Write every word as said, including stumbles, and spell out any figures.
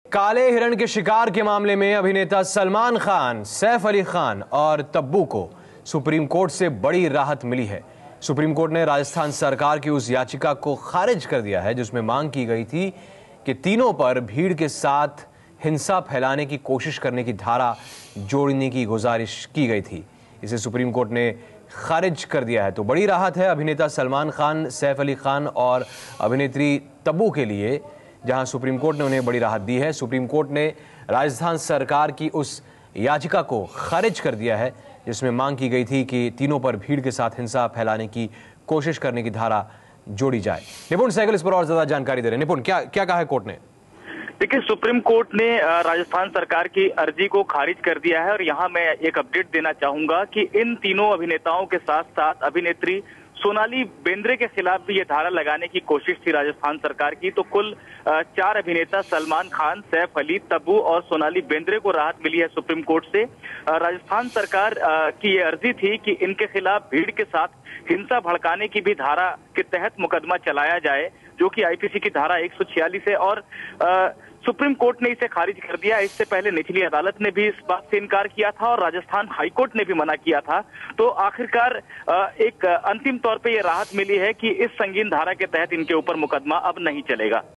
काले हिरण के शिकार के मामले में अभिनेता सलमान खान, सैफ अली खान और तब्बू को सुप्रीम कोर्ट से बड़ी राहत मिली है। सुप्रीम कोर्ट ने राजस्थान सरकार की उस याचिका को खारिज कर दिया है जिसमें मांग की गई थी कि तीनों पर भीड़ के साथ हिंसा फैलाने की कोशिश करने की धारा जोड़ने की गुजारिश की गई थी। इसे सुप्रीम कोर्ट ने खारिज कर दिया है। तो बड़ी राहत है अभिनेता सलमान खान, सैफ अली खान और अभिनेत्री तब्बू के लिए, जहां सुप्रीम कोर्ट ने उन्हें बड़ी राहत दी है। सुप्रीम कोर्ट ने राजस्थान सरकार की उस याचिका को खारिज कर दिया है जिसमें मांग की गई थी कि तीनों पर भीड़ के साथ हिंसा फैलाने की कोशिश करने की धारा जोड़ी जाए। निपुण सहगल इस पर और ज्यादा जानकारी दे रहे हैं। निपुण, क्या क्या कहा है कोर्ट ने? देखिए, सुप्रीम कोर्ट ने राजस्थान सरकार की अर्जी को खारिज कर दिया है और यहाँ मैं एक अपडेट देना चाहूंगा कि इन तीनों अभिनेताओं के साथ साथ अभिनेत्री सोनाली बेंद्रे के खिलाफ भी ये धारा लगाने की कोशिश थी राजस्थान सरकार की। तो कुल चार अभिनेता सलमान खान, सैफ अली, तब्बू और सोनाली बेंद्रे को राहत मिली है सुप्रीम कोर्ट से। राजस्थान सरकार की ये अर्जी थी कि इनके खिलाफ भीड़ के साथ हिंसा भड़काने की भी धारा के तहत मुकदमा चलाया जाए, जो कि आईपीसी की धारा एक सौ छियालीस है, और आ, सुप्रीम कोर्ट ने इसे खारिज कर दिया। इससे पहले निचली अदालत ने भी इस बात से इनकार किया था और राजस्थान हाईकोर्ट ने भी मना किया था। तो आखिरकार एक अंतिम तौर पे ये राहत मिली है कि इस संगीन धारा के तहत इनके ऊपर मुकदमा अब नहीं चलेगा।